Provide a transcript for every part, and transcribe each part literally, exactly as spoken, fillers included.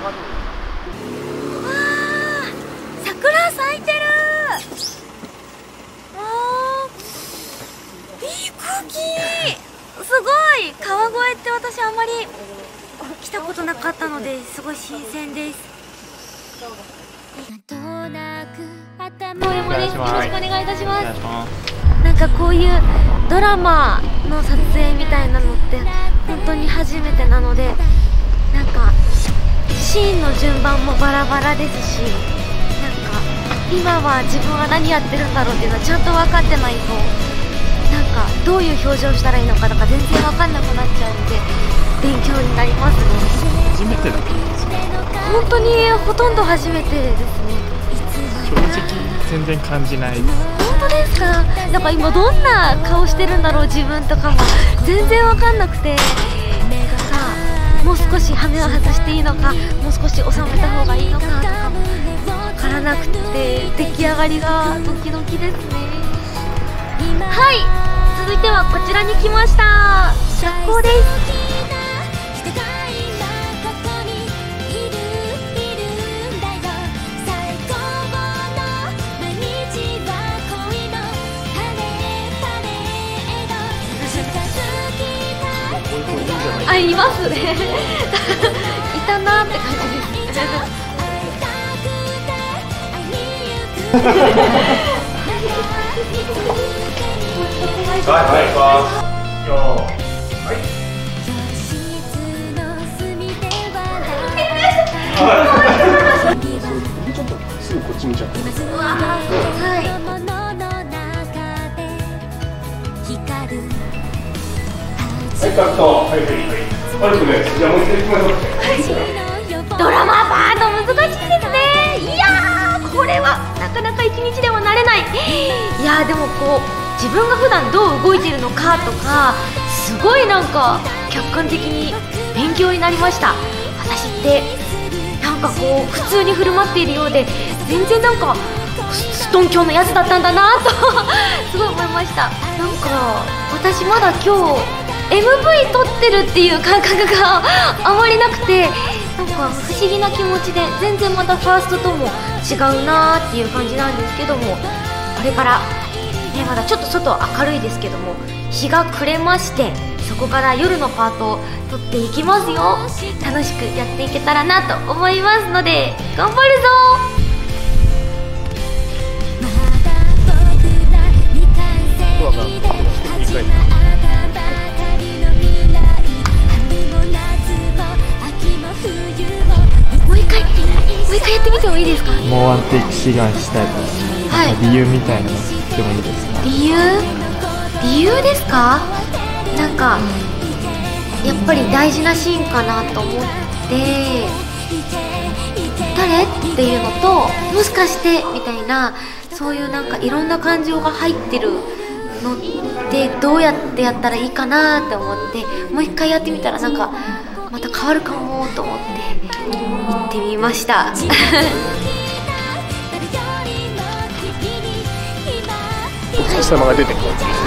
桜咲いてる。あー、いい空気。すごい。川越って私あんまり来たことなかったのですごい新鮮です。よろしくお願いいたします。なんかこういうドラマの撮影みたいなのって本当に初めてなので、なんかシーンの順番もバラバラですし、なんか今は自分は何やってるんだろうっていうのはちゃんと分かってないと、なんかどういう表情したらいいのかとか全然分かんなくなっちゃうので勉強になりますね。 初めてだったんですね。 本当にほとんど初めてですね。 正直全然感じないです。 本当ですか？なんか今どんな顔してるんだろう自分とかも全然わかんなくて、なんかもう少し羽目を外していいのか、もう少し収めた方がいいのかとかもわからなくて、出来上がりがドキドキですね。はい、続いてはこちらに来ました。学校です。あ、いますね。いたなって感じです。 はいはいはい。よはい。ちょっとすぐこっち見ちゃって。 はい。 はい、カット。はいはいはい。あとね、じゃあもう一回行きましょう。 ドラマパート難しいですね。いやー、これはなかなか一日では慣れない。いやー、でもこう自分が普段どう動いてるのかとか、すごいなんか客観的に勉強になりました。私ってなんかこう普通に振る舞っているようで、全然なんかストンキョンのやつだったんだなとすごい思いました。なんか私まだ今日エムブイ 撮ってるっていう感覚があまりなくて、なんか不思議な気持ちで、全然またファーストとも違うなーっていう感じなんですけども、これから、ね、まだちょっと外明るいですけども、日が暮れまして、そこから夜のパートを撮っていきますよ。楽しくやっていけたらなと思いますので、頑張るぞー。もう一回、もう一回やってみてもいいですか？ もうワンテイク志願したいです。はい。理由みたいなのでもいいですか？ 理由？理由ですか？なんかやっぱり大事なシーンかなと思って、誰っていうのと、もしかしてみたいな、そういうなんかいろんな感情が入ってるのってどうやってやったらいいかなって思って、もう一回やってみたらなんかまた変わるかもと思って行ってみましたお月様が出てきた。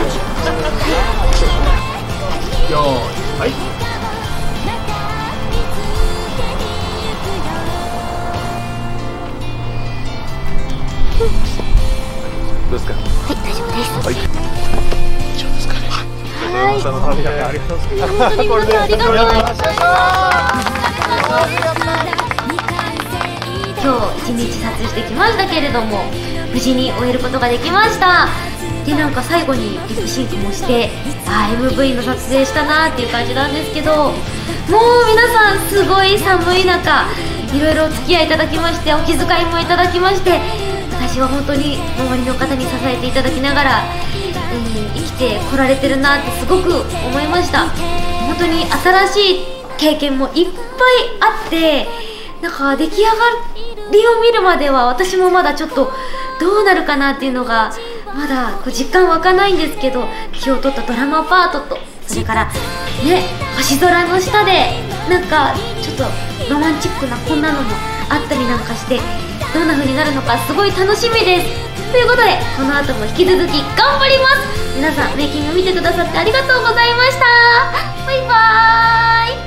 よーい、はい。どうですか？ はい、大丈夫です。 はい。以上ですかね。はい。 本当に皆さんありがとうございました。今日一日撮影してきましたけれども、無事に終えることができました。で、なんか最後にリップシンクもして、あー エムブイ の撮影したなーっていう感じなんですけど、もう皆さんすごい寒い中いろいろお付き合いいただきまして、お気遣いもいただきまして、私は本当に周りの方に支えていただきながら、うん、生きてこられてるなってすごく思いました。本当に新しい経験もいっぱいあって、なんか出来上がりを見るまでは私もまだちょっとどうなるかなっていうのがまだこう実感湧かないんですけど、今日撮ったドラマパートと、それからね、星空の下でなんかちょっとロマンチックなこんなのもあったりなんかして、どんな風になるのかすごい楽しみです。ということでこの後も引き続き頑張ります。皆さんメイキング見てくださってありがとうございました。バイバーイ。